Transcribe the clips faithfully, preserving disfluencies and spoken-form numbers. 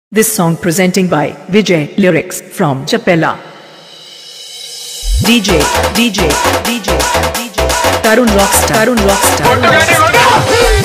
This song presenting by Vijay lyrics from Chapella. D J, D J, D J, D J, Tarun Rockstar, Tarun Rockstar. Tarun Rockstar.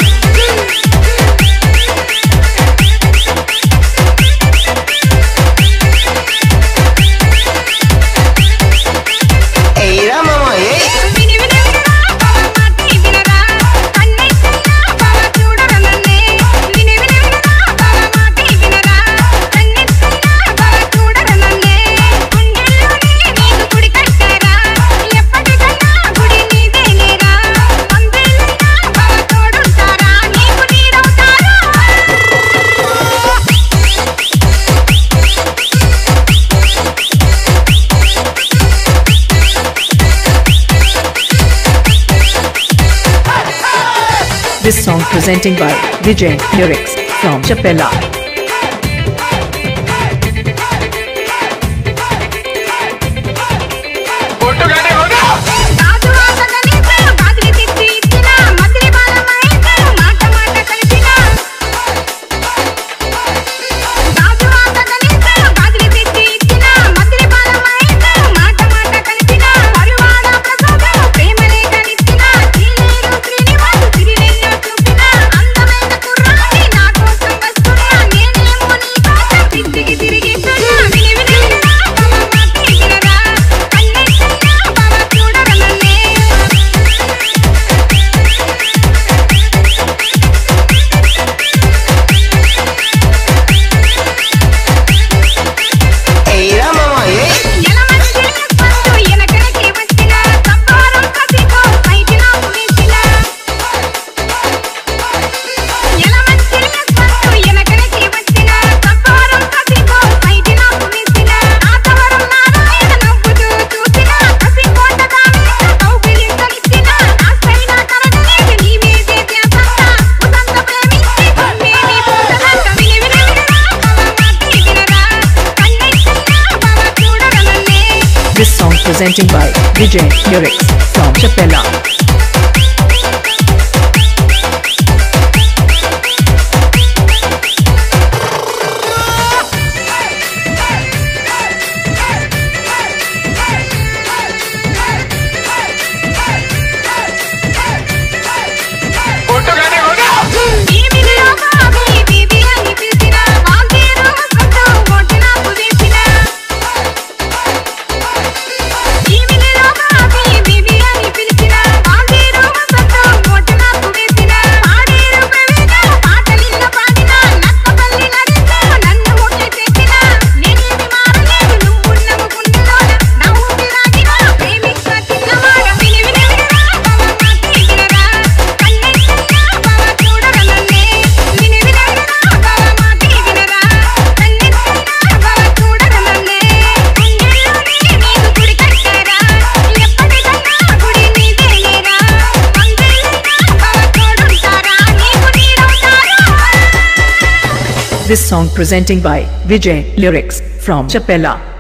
This song presenting by Vijay lyrics from Chapella. This song presenting by Vijay lyrics from Chapella. This song presenting by Vijay lyrics from Chapella.